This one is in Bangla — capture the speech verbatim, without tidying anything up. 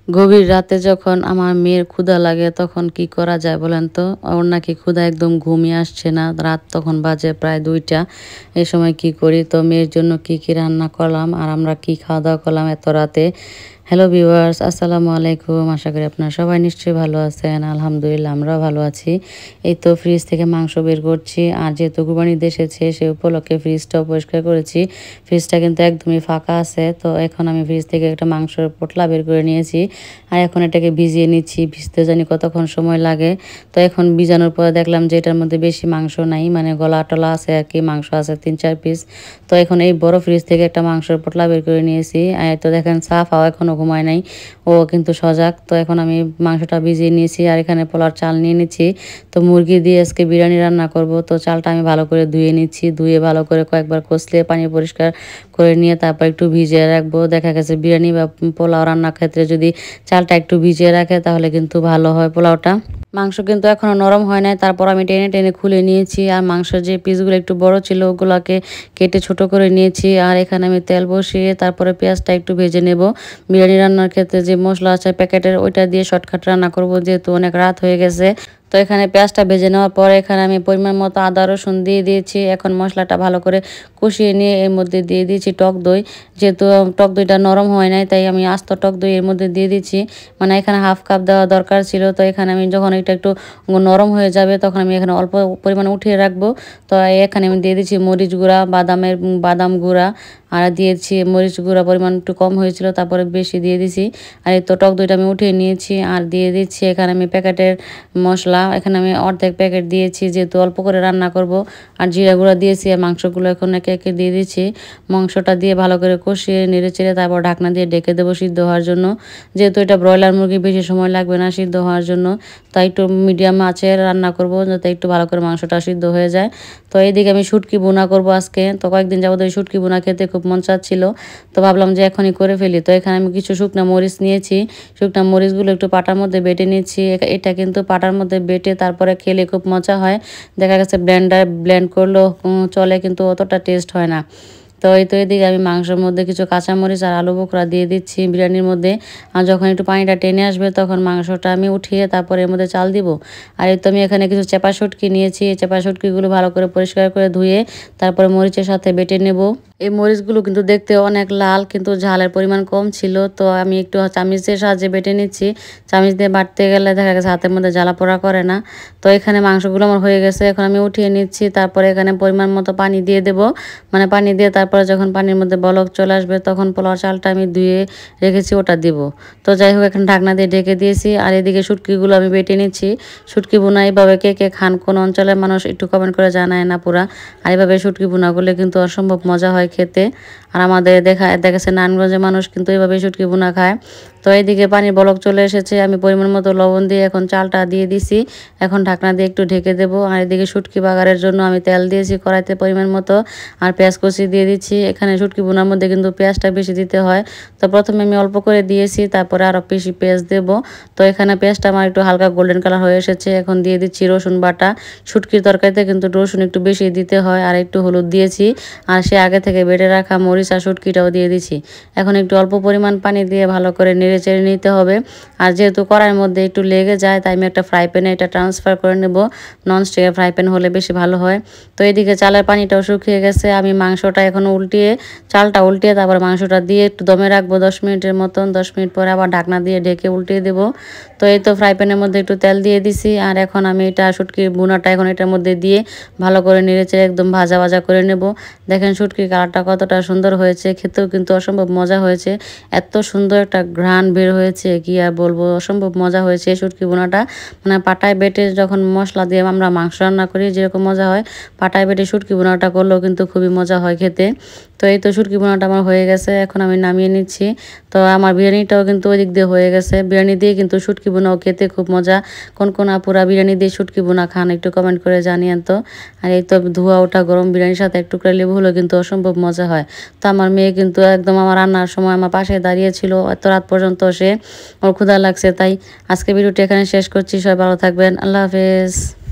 গভীর রাতে যখন আমার মেয়ের ক্ষুধা লাগে তখন কি করা যায় বলেন তো? ওর নাকি ক্ষুধা একদম ঘুমই আসছে না। রাত তখন বাজে প্রায় দুইটা। এ সময় কি করি? তো মেয়ের জন্য কি, কি রান্না করলাম আর আমরা কি খাওয়া-দাওয়া করলাম এত রাতে। হ্যালো ভিউয়ার্স, আসসালামু আলাইকুম। আশা করি আপনারা সবাই নিশ্চয়ই ভালো আছেন। আলহামদুলিল্লাহ আমরাও ভালো আছি। এই তো ফ্রিজ থেকে মাংস বের করছি। আর যেহেতু কুরবানি ঈদ এসেছে সে উপলক্ষে ফ্রিজটাও পরিষ্কার করেছি। ফ্রিজটা কিন্তু একদমই ফাঁকা আছে। তো এখন আমি ফ্রিজ থেকে একটা মাংসের পোটলা বের করে নিয়েছি। আর এখন এটাকে ভিজিয়ে নিচ্ছি। ভিজতে জানি কতক্ষণ সময় লাগে। তো এখন ভিজানোর পরে দেখলাম যে এটার মধ্যে বেশি মাংস নাই, মানে গলা টলা আছে আর কি, মাংস আছে তিন চার পিস। তো এখন এই বড় ফ্রিজ থেকে একটা মাংসের পোটলা বের করে নিয়েছি। আর তো দেখেন সাফাও এখনও ঘুমায় নাই, ও কিন্তু সজাগ। তো এখন আমি মাংসটা ভিজিয়ে নিয়েছি আর এখানে পোলার চাল নিয়ে নিচ্ছি। তো মুরগি দিয়ে আজকে বিরিয়ানি রান্না করব। তো চালটা আমি ভালো করে ধুয়ে নিচ্ছি, ধুয়ে ভালো করে কয়েকবার কষলে পানি পরিষ্কার করে নিয়ে তারপর একটু ভিজিয়ে রাখবো। দেখা গেছে বিরিয়ানি বা পোলাও রান্নার ক্ষেত্রে যদি চালটা একটু ভিজিয়ে রাখে তাহলে কিন্তু ভালো হয় পোলাওটা। মাংস কিন্তু এখনও নরম হয় নাই, তারপর আমি টেনে টেনে খুলে নিয়েছি। আর মাংসের যে পিসগুলো একটু বড় ছিল ওগুলোকে কেটে ছোট করে নিয়েছি। আর এখানে আমি তেল বসিয়ে তারপরে পেঁয়াজটা একটু ভেজে নেব। বিরিয়ানি রান্নার ক্ষেত্রে যে মশলা আছে প্যাকেটের, ওইটা দিয়ে শর্টকাট রান্না করব যেহেতু অনেক রাত হয়ে গেছে। তো এখানে পেঁয়াজটা ভেজে নেওয়ার পরে এখানে আমি পরিমাণ মতো আদা রসুন দিয়ে দিয়েছি। এখন মশলাটা ভালো করে কষিয়ে নিয়ে এর মধ্যে দিয়ে দিয়েছি টক দই। যেহেতু টক দইটা নরম হয় নাই তাই আমি আস্ত টক দই এর মধ্যে দিয়ে দিচ্ছি। মানে এখানে হাফ কাপ দেওয়া দরকার ছিল। তো এখানে আমি যখন এটা একটু নরম হয়ে যাবে তখন আমি এখানে অল্প পরিমাণে উঠিয়ে রাখবো। তো এখানে আমি দিয়ে দিচ্ছি মরিচ গুঁড়া, বাদামের বাদাম গুঁড়া, আর দিয়েছি মরিচ গুঁড়া পরিমাণ একটু কম হয়েছিল তারপরে বেশি দিয়ে দিছি। আর এই তো টক দইটা আমি উঠিয়ে নিয়েছি আর দিয়ে দিচ্ছি এখানে আমি প্যাকেটের মশলা। এখানে আমি অর্ধেক প্যাকেট দিয়েছি যেহেতু অল্প করে রান্না করব। আর জিরা গুঁড়া দিয়েছি আর মাংসগুলো এখন একে একে দিয়ে দিচ্ছি। মাংসটা দিয়ে ভালো করে কষিয়ে নেড়ে চেড়ে তারপর ঢাকনা দিয়ে ঢেকে দেবো সিদ্ধ হওয়ার জন্য। যেহেতু এটা ব্রয়লার মুরগি বেশি সময় লাগবে না সিদ্ধ হওয়ার জন্য, তাই একটু মিডিয়াম আঁচে রান্না করব যাতে একটু ভালো করে মাংসটা সিদ্ধ হয়ে যায়। তো এইদিকে আমি শুটকি বোনা করব আজকে। তো কয়েকদিন যাবত ওই শুটকি বোনা খেতে খুব মন চাচ্ছিল, তো ভাবলাম যে এখনই করে ফেলি। তো এখানে আমি কিছু শুকনো মরিচ নিয়েছি, শুকনো মরিচগুলো একটু পাটার মধ্যে বেটে নিচ্ছি। এটা কিন্তু পাটার মধ্যে বেটে তারপরে খেলে খুব মজা হয়। দেখা গেছে ব্লেন্ডার ব্লেন্ড করলেও চলে কিন্তু অতটা টেস্ট হয় না। তো এই তো এদিকে আমি মাংসের মধ্যে কিছু কাঁচামরিচ আর আলু বোখরা দিয়ে দিচ্ছি বিরিয়ানির মধ্যে। আর যখন একটু পানিটা টেনে আসবে তখন মাংসটা আমি উঠিয়ে তারপরে এর মধ্যে চাল দিব। আর এই তো আমি এখানে কিছু চেপা শুটকি নিয়েছি। এই চেপা শুটকিগুলো ভালো করে পরিষ্কার করে ধুয়ে তারপরে মরিচের সাথে বেটে নেব। এই মরিচগুলো কিন্তু দেখতে অনেক লাল কিন্তু ঝালের পরিমাণ কম ছিল। তো আমি একটু চামিচের সাহায্যে বেটে নিচ্ছি। চামিচ দিয়ে বাটতে গেলে দেখা গেছে হাতের মধ্যে জ্বালা পোড়া করে না। তো এখানে মাংসগুলো আমার হয়ে গেছে, এখন আমি উঠিয়ে নিচ্ছি। তারপরে এখানে পরিমাণ মতো পানি দিয়ে দেব। মানে পানি দিয়ে তারপরে যখন পানির মধ্যে বলক চলে আসবে তখন পোলাও চালটা আমি ধুয়ে রেখেছি ওটা দিব। তো যাই হোক এখন ঢাকনা দিয়ে ঢেকে দিয়েছি। আর এদিকে শুটকিগুলো আমি বেটে নিচ্ছি। শুটকি বোনা এইভাবে কে কে খান, কোন অঞ্চলের মানুষ একটু কমেন্ট করে জানায় না পুরা। আর এইভাবে শুটকি বোনা করলে কিন্তু অসম্ভব মজা হয় খেতে। আর আমাদের দেখা দেখেছে নারায়ণগঞ্জের মানুষ কিন্তু এইভাবে শুটকি বোনা খায়। তো এইদিকে পানির বলক চলে এসেছে, আমি পরিমাণ মতো লবণ দিয়ে এখন চালটা দিয়ে দিছি। এখন ঢাকনা দিয়ে একটু ঢেকে দেবো। আর এদিকে শুটকি বাগারের জন্য আমি তেল দিয়েছি কড়াইতে পরিমাণ মতো, আর পেঁয়াজ কষি দিয়ে দিচ্ছি। এখানে শুটকি বোনার মধ্যে কিন্তু পেঁয়াজটা বেশি দিতে হয়। তো প্রথমে আমি অল্প করে দিয়েছি, তারপরে আরও বেশি পেঁয়াজ দেবো। তো এখানে পেঁয়াজটা আমার একটু হালকা গোল্ডেন কালার হয়ে এসেছে। এখন দিয়ে দিচ্ছি রসুন বাটা। শুটকির তরকারিতে কিন্তু রসুন একটু বেশি দিতে হয়। আর একটু হলুদ দিয়েছি, আর সে আগে থেকে বেটে রাখা মরিচ আর শুটকিটাও দিয়ে দিচ্ছি। এখন একটু অল্প পরিমাণ পানি দিয়ে ভালো করে নেড়ে চেড়ে নিতে হবে। আর যেহেতু কড়াইয়ের মধ্যে একটু লেগে যায় তাই আমি একটা ফ্রাই প্যানে এটা ট্রান্সফার করে নেব। ননস্টিকের ফ্রাই প্যান হলে বেশি ভালো হয়। তো এদিকে চালের পানিটাও শুকিয়ে গেছে। আমি মাংসটা এখন উল্টিয়ে চালটা উল্টিয়ে তারপর মাংসটা দিয়ে একটু দমে রাখবো দশ মিনিটের মতন। দশ মিনিট পরে আবার ঢাকনা দিয়ে ঢেকে উল্টিয়ে দেবো। তো এই তো ফ্রাই প্যানের মধ্যে একটু তেল দিয়ে দিছি। আর এখন আমি এটা শুটকির বোনাটা এখন এটার মধ্যে দিয়ে ভালো করে নেড়েচেড়ে একদম ভাজা ভাজা করে নেব। দেখেন শুটকির কালারটা কতটা সুন্দর হয়েছে, খেতেও কিন্তু অসম্ভব মজা হয়েছে। এত সুন্দর একটা ঘ্রাণ বের হয়েছে কি আর বলবো, অসম্ভব মজা হয়েছে শুটকি বোনাটা। মানে পাটায় বেটে যখন মশলা দিয়ে আমরা মাংস রান্না করি যেরকম মজা হয়, পাটায় বেটে শুটকি বোনাটা করলেও কিন্তু খুবই মজা হয় খেতে। তো এই তো শুটকি বোনাটা আমার হয়ে গেছে, এখন আমি নামিয়ে নিচ্ছি। তো আমার বিরিয়ানিটাও কিন্তু ওই দিক দিয়ে হয়ে গেছে। বিরিয়ানি দিয়ে কিন্তু শুটকি বোনাও খেতে খুব মজা। কোন কোন আপুরা বিরিয়ানি দিয়ে শুটকি বোনা খান একটু কমেন্ট করে জানিয়েন তো। আর এই তো ধোয়া ওঠা গরম বিরিয়ানির সাথে একটু করে লেবু হলেও কিন্তু অসম্ভব মজা হয়। তো আমার মেয়ে কিন্তু একদম আমার রান্নার সময় আমার পাশে দাঁড়িয়েছিল এত রাত পর্যন্ত, সে ওর ক্ষুধা লাগছে। তাই আজকে ভিডিওটি এখানে শেষ করছি। সবাই ভালো থাকবেন, আল্লাহ হাফেজ।